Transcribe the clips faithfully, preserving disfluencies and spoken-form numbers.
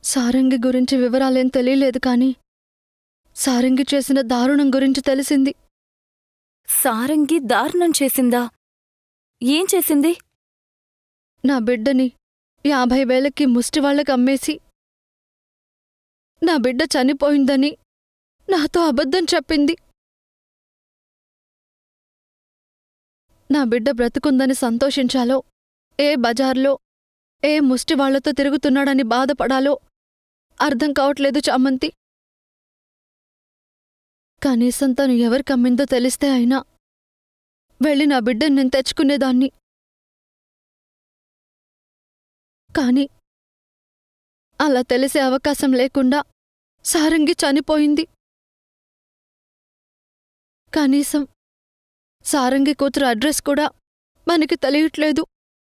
సారంగి గురించి వివరాలేం తెలియలేదు కానీ సారంగి చేసిన దారుణం గురించి తెలిసింది. సారంగి దారుణం చేసిందా? ఏం చేసింది? నా బిడ్డని యాభై వేలకి ముష్టివాళ్లకి అమ్మేసి నా బిడ్డ చనిపోయిందని నాతో అబద్ధం చెప్పింది. నా బిడ్డ బ్రతుకుందని సంతోషించాలో, ఏ బజార్లో ఏ ముష్టివాళ్లతో తిరుగుతున్నాడని బాధపడాలో అర్థం కావట్లేదు చామంతి. కనీసం తను ఎవరికమ్మిందో తెలిస్తే అయినా వెళ్ళి నా బిడ్డను నేను తెచ్చుకునేదాన్ని. కాని అలా తెలిసే అవకాశం లేకుండా సారంగి చనిపోయింది. కనీసం సారంగి కూతురు అడ్రస్ కూడా మనకి తెలియట్లేదు.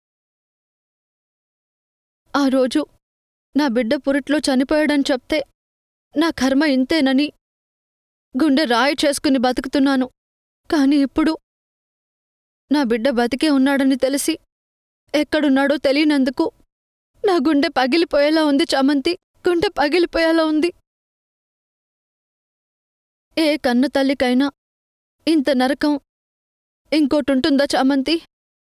ఆ రోజు నా బిడ్డ పురిట్లో చనిపోయాడని చెప్తే నా కర్మ ఇంతేనని గుండె రాయి చేసుకుని బతుకుతున్నాను. కాని ఇప్పుడు నా బిడ్డ బతికే ఉన్నాడని తెలిసి ఎక్కడున్నాడో తెలియనందుకు నా గుండె పగిలిపోయేలా ఉంది చామంతి, గుండె పగిలిపోయేలా ఉంది. ఏ కన్న తల్లికైనా ఇంత నరకం ఇంకోటుంటుందా చామంతి?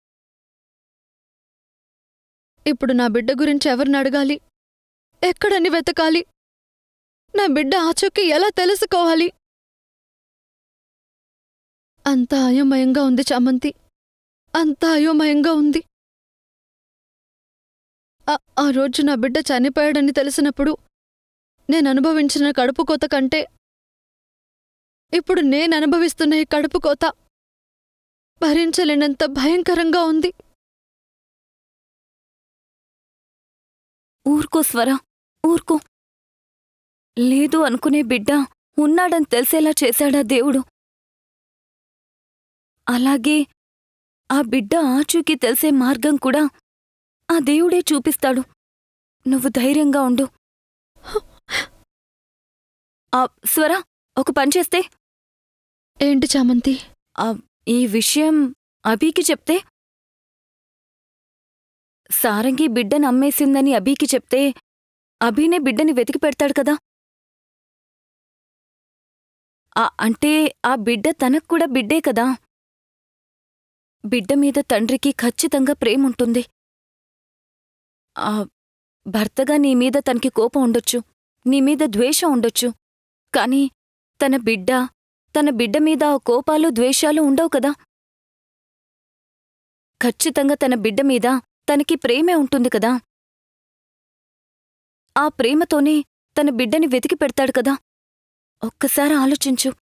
ఇప్పుడు నా బిడ్డ గురించి ఎవరిని అడగాలి? ఎక్కడని వెతకాలి? నా బిడ్డ ఆచూకీ ఎలా తెలుసుకోవాలి? అంత అయోమయంగా ఉంది చామంతి, అంత అయోమయంగా ఉంది. ఆ రోజు నా బిడ్డ చనిపోయాడని తెలిసినప్పుడు నేననుభవించిన కడుపుకోత కంటే ఇప్పుడు నేననుభవిస్తున్న ఈ కడుపుకోత భరించలేనంత భయంకరంగా ఉంది. ఊర్కో స్వర, ఊర్కో. లేదు అనుకునే బిడ్డ ఉన్నాడని తెలిసేలా చేశాడా దేవుడు? అలాగే ఆ బిడ్డ ఆచూకీ తెలిసే మార్గం కూడా ఆ దేవుడే చూపిస్తాడు. నువ్వు ధైర్యంగా ఉండు. ఆ స్వర, ఒక పనిచేస్తే. ఏంటి చామంతి? ఈ విషయం అబీకి చెప్తే, సారంగి బిడ్డని అమ్మేసిందని అబీకి చెప్తే అబీనే బిడ్డని వెతికి పెడతాడు కదా. అంటే ఆ బిడ్డ తనక్కూడా బిడ్డే కదా. బిడ్డ మీద తండ్రికి ఖచ్చితంగా ప్రేముంటుంది. ఆ భర్తగా నీమీద తనకి కోపం ఉండొచ్చు, నీమీద ద్వేషం ఉండొచ్చు. కాని తన బిడ్డ తన బిడ్డ మీద ఆ కోపాలు ద్వేషాలు ఉండవు కదా. ఖచ్చితంగా తన బిడ్డ మీద తనకి ప్రేమే ఉంటుంది కదా. ఆ ప్రేమతోనే తన బిడ్డని వెతికి పెడతాడు కదా. ఒక్కసారి ఆలోచించు.